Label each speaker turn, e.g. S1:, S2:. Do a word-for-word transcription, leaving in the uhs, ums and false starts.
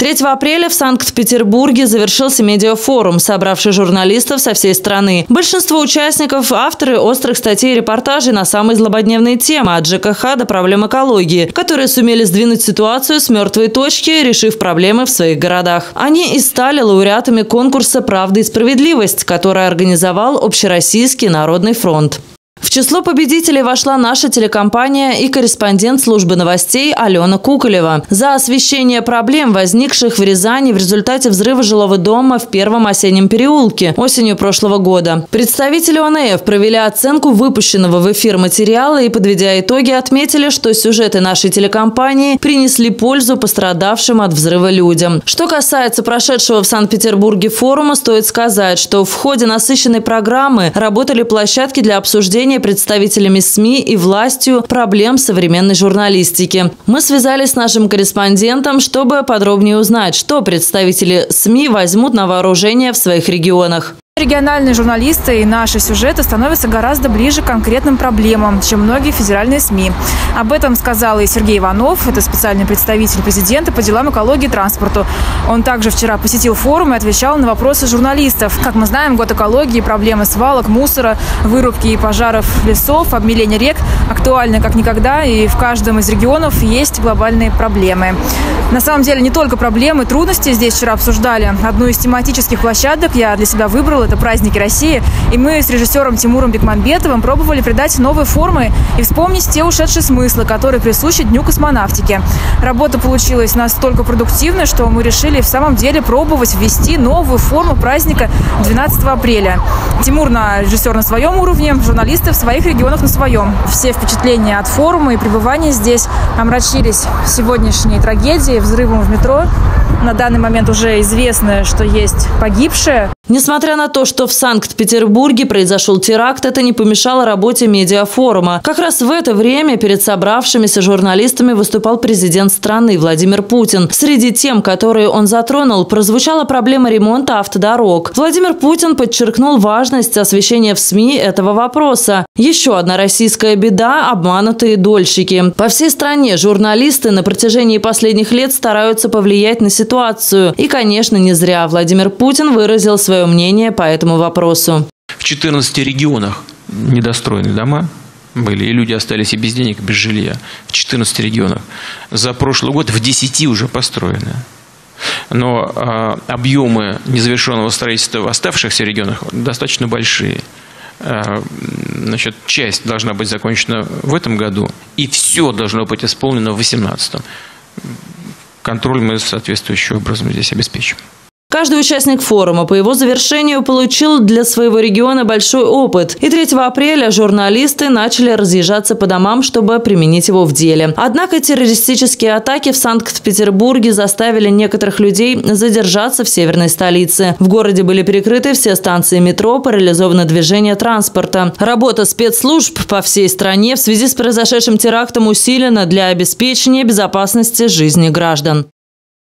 S1: третьего апреля в Санкт-Петербурге завершился медиафорум, собравший журналистов со всей страны. Большинство участников – авторы острых статей и репортажей на самые злободневные темы, от ЖКХ до проблем экологии, которые сумели сдвинуть ситуацию с мертвой точки, решив проблемы в своих городах. Они и стали лауреатами конкурса «Правда и справедливость», который организовал Общероссийский народный фронт. В число победителей вошла наша телекомпания и корреспондент службы новостей Алена Куколева. За освещение проблем, возникших в Рязани в результате взрыва жилого дома в Первом осеннем переулке осенью прошлого года. Представители О Н Ф провели оценку выпущенного в эфир материала и, подведя итоги, отметили, что сюжеты нашей телекомпании принесли пользу пострадавшим от взрыва людям. Что касается прошедшего в Санкт-Петербурге форума, стоит сказать, что в ходе насыщенной программы работали площадки для обсуждения представителями СМИ и властью проблем современной журналистики. Мы связались с нашим корреспондентом, чтобы подробнее узнать, что представители СМИ возьмут на вооружение в своих регионах.
S2: Региональные журналисты и наши сюжеты становятся гораздо ближе к конкретным проблемам, чем многие федеральные СМИ. Об этом сказал и Сергей Иванов, это специальный представитель президента по делам экологии и транспорту. Он также вчера посетил форум и отвечал на вопросы журналистов. Как мы знаем, год экологии, проблемы свалок, мусора, вырубки и пожаров лесов, обмеления рек актуальны как никогда, и в каждом из регионов есть глобальные проблемы. На самом деле не только проблемы, трудности здесь вчера обсуждали. Одну из тематических площадок я для себя выбрала. Это праздники России. И мы с режиссером Тимуром Бекмамбетовым пробовали придать новые формы и вспомнить те ушедшие смыслы, которые присущи Дню космонавтики. Работа получилась настолько продуктивной, что мы решили в самом деле пробовать ввести новую форму праздника двенадцатого апреля. Тимур на режиссер на своем уровне, журналисты в своих регионах на своем. Все впечатления от форума и пребывания здесь омрачились сегодняшней трагедией, взрывом в метро. На данный момент уже известно, что есть погибшие.
S1: Несмотря на то, что в Санкт-Петербурге произошел теракт, это не помешало работе медиафорума. Как раз в это время перед собравшимися журналистами выступал президент страны Владимир Путин. Среди тем, которые он затронул, прозвучала проблема ремонта автодорог. Владимир Путин подчеркнул важность освещения в СМИ этого вопроса. Еще одна российская беда – обманутые дольщики. По всей стране журналисты на протяжении последних лет стараются повлиять на ситуацию. И, конечно, не зря Владимир Путин выразил свое свое мнение по этому вопросу.
S3: В четырнадцати регионах недостроены дома были, и люди остались и без денег, и без жилья. В четырнадцати регионах. За прошлый год в десяти уже построены. Но э, объемы незавершенного строительства в оставшихся регионах достаточно большие. Э, значит, часть должна быть закончена в этом году, и все должно быть исполнено в две тысячи восемнадцатом. Контроль мы соответствующим образом здесь обеспечим.
S1: Каждый участник форума по его завершению получил для своего региона большой опыт. И третьего апреля журналисты начали разъезжаться по домам, чтобы применить его в деле. Однако террористические атаки в Санкт-Петербурге заставили некоторых людей задержаться в северной столице. В городе были перекрыты все станции метро, парализовано движение транспорта. Работа спецслужб по всей стране в связи с произошедшим терактом усилена для обеспечения безопасности жизни граждан.